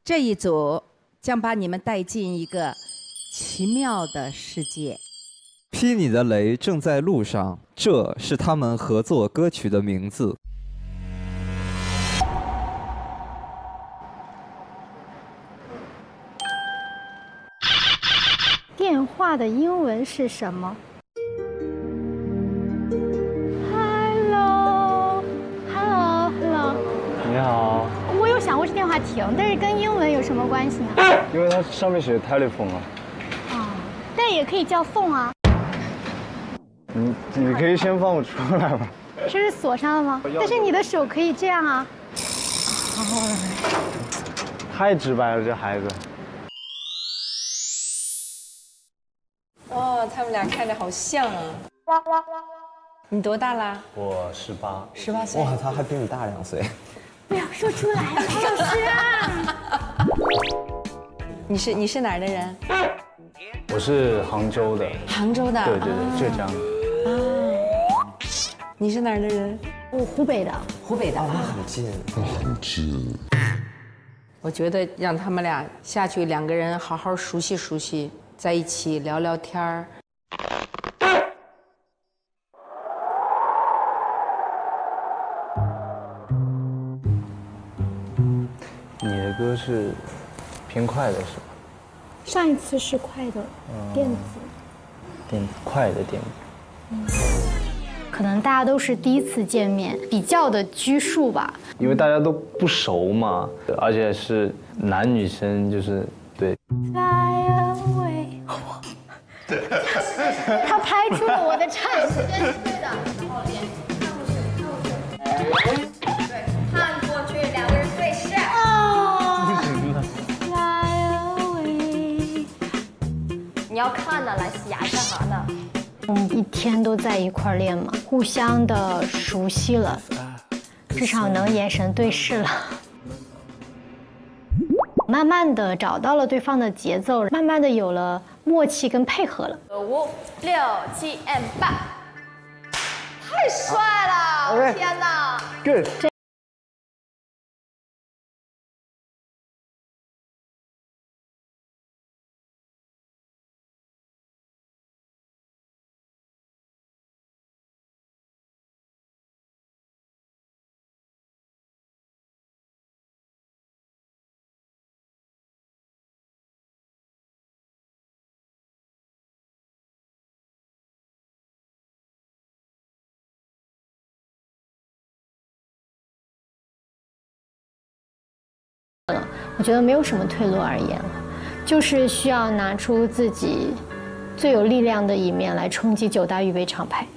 这一组将把你们带进一个奇妙的世界。 劈你的雷正在路上，这是他们合作歌曲的名字。 电话的英文是什么 ？Hello，Hello，Hello。 你好。 我有想过是电话亭，但是跟英文有什么关系呢？ 因为它上面写 telephone 啊。 啊，但也可以叫 phone 啊。 你可以先放我出来吗？ 这是锁上了吗？但是你的手可以这样啊。 太直白了，这孩子。 哦，他们俩看着好像啊。你多大啦？ 我18。 18岁。 哇，他还比你大2岁。 不要说出来啊，老师啊！ 你是哪儿的人？ 我是杭州的。 杭州的。 对对对，浙江。 啊。你是哪儿的人？ 我湖北的。 湖北的。 那很近。很近。 我觉得让他们俩下去，2个人好好熟悉熟悉，在一起聊聊天儿。 你的歌是偏快的是吧？ 上一次是快的，电子。 快的电子。 可能大家都是第一次见面，比较的拘束吧。 因为大家都不熟嘛，而且是男女生，就是对。 Fly away。他拍出了我的颤。 对的，然后脸看过去，对，看过去，2个人对视。 Fly away。 你要看呢，来洗牙干啥呢？ 一天都在一块练嘛，互相的熟悉了，至少能眼神对视了。慢慢的找到了对方的节奏，慢慢的有了默契跟配合了。 5、6、7 and 8，太帅了！天哪 Good。 我觉得没有什么退路而言了，就是需要拿出自己最有力量的一面来冲击9大预备厂牌。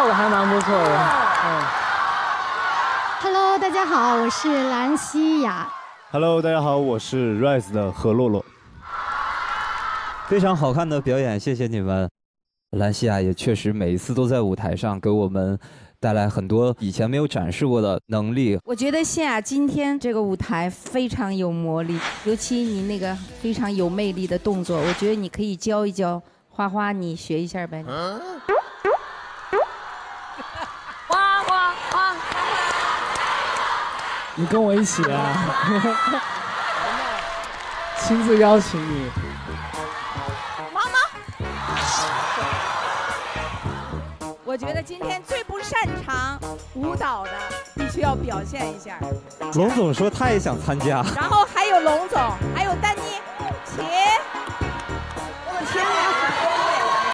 跳的还蛮不错的。 Hello， 大家好，我是兰西亚。 Hello， 大家好，我是 Rise 的何洛洛。 非常好看的表演，谢谢你们。兰西亚也确实每一次都在舞台上给我们带来很多以前没有展示过的能力。 我觉得谢雅今天这个舞台非常有魔力，尤其你那个非常有魅力的动作，我觉得你可以教一教花花，你学一下呗。 花花花， 你跟我一起啊！亲自邀请你。 我觉得今天最不擅长舞蹈的，必须要表现一下。 龙总说他也想参加， 然后还有龙总，还有丹